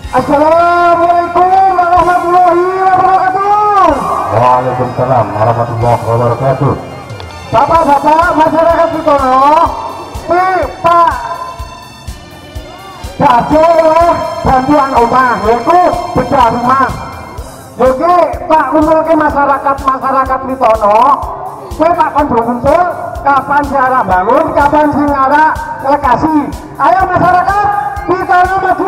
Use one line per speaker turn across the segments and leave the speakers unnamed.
Assalamualaikum warahmatullahi wabarakatuh.
Waalaikumsalam warahmatullahi wabarakatuh.
Bapak-bapak masyarakat Sitono, Pak Dado oleh bantuan omah, yaitu bedah rumah. Jadi Pak kumpulke masyarakat Sitono, Pak kon muncul kapan siara bangun, kapan singara lekasi. Ayo masyarakat Sitono maju.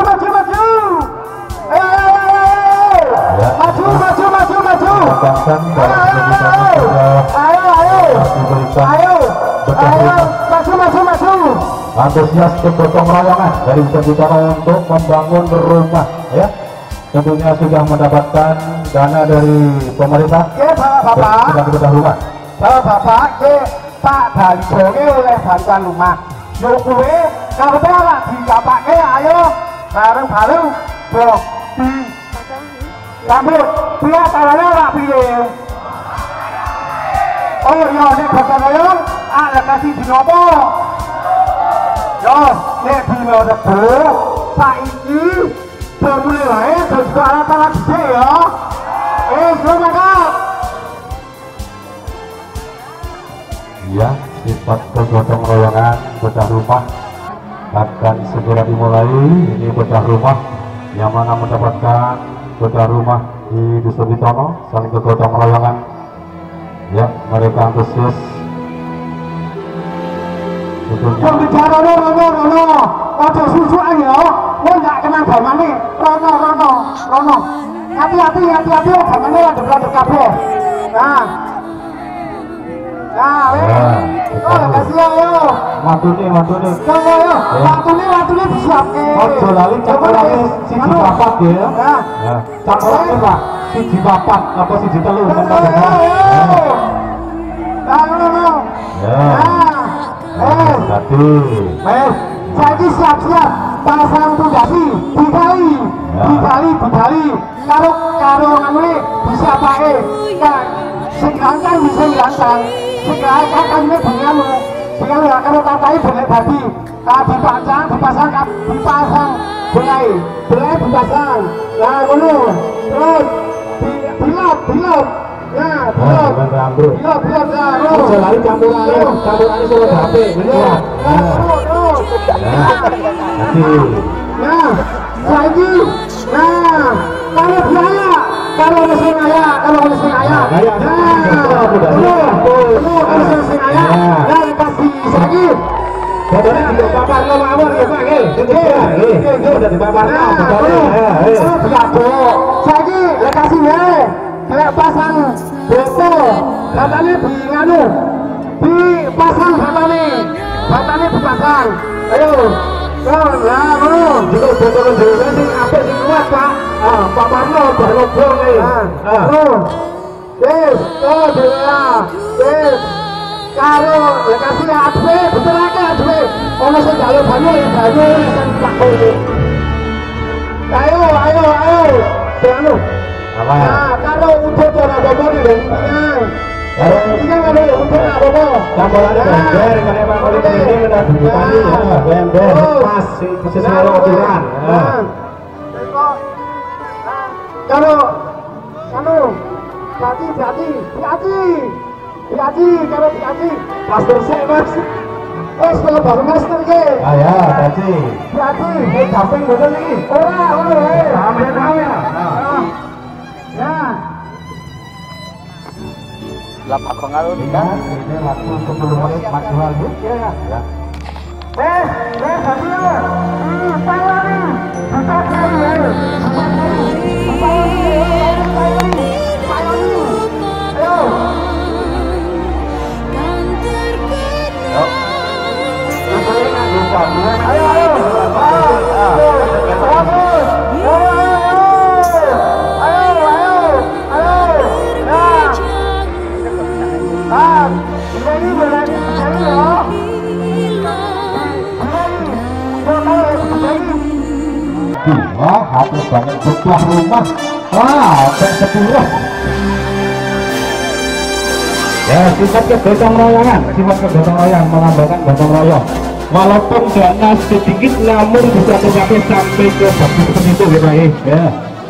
Ayo, maju.
Antusias kegotong royongan dari Sitono untuk membangun rumah, ya. Tentunya sudah mendapatkan dana dari pemerintah.
Oke, Bapak.
Sudah bedah rumah.
Bapak, Pak Dado oleh bantuan rumah. Yo kuwe karepe ora dikapake, ayo bareng-bareng bro di rambut piye carane ora piye. Oh iya, nek gotong royong lekasi dino apa? Yo, nek dino Rebo saiki mulai wae terus alat-alat dhisik ya. Semangat.
Ya, sifat kegotong royongan bedah rumah akan segera dimulai. Ini bedah rumah yang mana mendapatkan bedah rumah di Dusun Sitono, saling kegotong royongan. Ya, mereka antusias.
Wong bicara rono, aja susukan ya. Wong gak kenal gamane, rono. Hati-hati gamane adep-adep kabeh. Nah, kasih ayo.
Matune.
Coba yo, watune disiapke.
Ojo lali cakulane siji papat ya. Nah, cakulane Pak, siji papat apa siji telu ngono. Tadi.
Saiki siap-siap pasang pundasi dikali. Karo ngene disiapake. Sing ganteng bisa ganteng. Sing kan dengan kalau tatai boleh babi. Dipasang belai dipasang. Nah, ngono. Terus bilot. Nah, bilot.
Ojo lali campurane suruh HP. Bener.
Nah, saiki. Nah, kalau mesin ayah. Nah, kasih saiki.
Botolnya tidak paparno mawon ya Pak nggih. Sudah dipaparno botolnya.
Saiki lekasi wae. Kayak pasang botol. Batane dipasang batane dipasang. Ayo. Lah,
Jika botol dhewe sing apik sing kuat Pak. Paparno barno blong
karo lekasi adwe beterake adwe ono sing gale banyu sing takone. Ayo anu
apa ya?
Nah, karo udut ora apa-apa ning intinya ada udut apa-apa
Campurannya bember kene Pak Koli ini udah dibukani ya bember pas sesuai aturan.
Karo hati-hati. Master sik, Mas. Wes kok baru master iki.
Ah ya, hati.
Hati. Damping boten iki. Ora, ngono wae. Sampe ya. Ya.
Lapak pengaruh di kan?
Ini waktu 10 menit maksimal Bu.
Ya.
Ya.
Hati ya. Salah nih.
Wah, hati banget bedah rumah. Wah, sampai 10. Ya, sifat kegotong royongan, melambangkan gotong royong. walaupun dana sedikit namun bisa mencapai sampai ke bagi seperti itu ya Pak ya.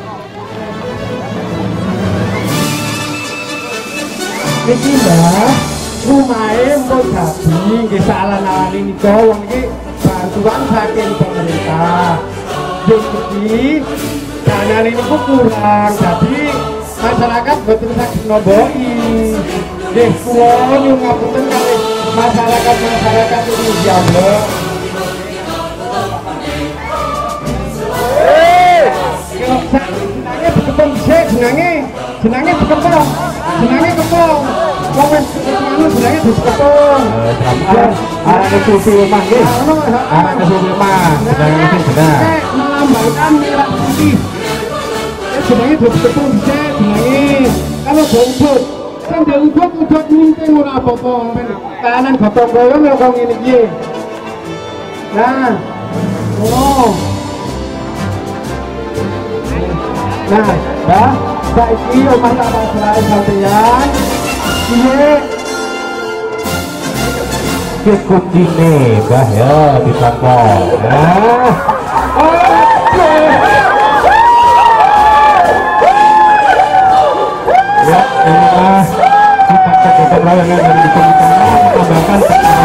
Niki Mbah, rumahe mbok dadi nggih salan-alane nika wong iki bantuan saking pemerintah. Jadi danane niku kurang, jadi masyarakat boten saged nomboki. Nggih kula nyuwun ngapunten kalih masyarakat ini jambek. Jenenge bekepung sik jenenge bekepung. Jenenge kepung. Wong wis ngono jenenge bekepung.
Arane susu mah nggih. Arane susu mah jenenge sing bener.
Melambangkan merah putih. Jenenge bekepung sik jenenge. Kalau bongkot kan diudut minting ora apa-apa men. Kanan gotong royong ya kok ngene iki. Nah. Oh. Nah, Mbah, saiki omah tak pasrahe sampeyan. Piye?
Ki kuncine Mbah ya ditangkal. Nah. Ya, inilah sifat gotong royong yang dari ditambahkan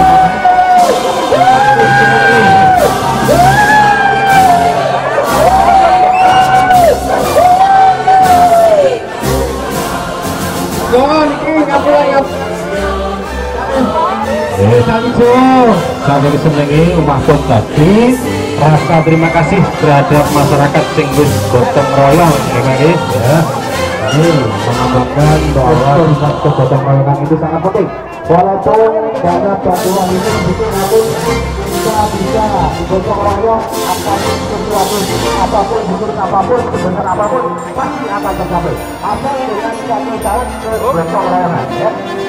sampai disenengi Omah Pon tadi rasa terima kasih terhadap masyarakat sing wis gotong royong ya. Ini menambahkan bahwa sifat kegotong royongan itu sangat penting. Walaupun dana bantuan ini mungkin namun kita bisa gotong royong apapun sesuatu, apapun sebesar apapun pasti akan tercapai. Asal dengan satu tahun kegotong royongan ya.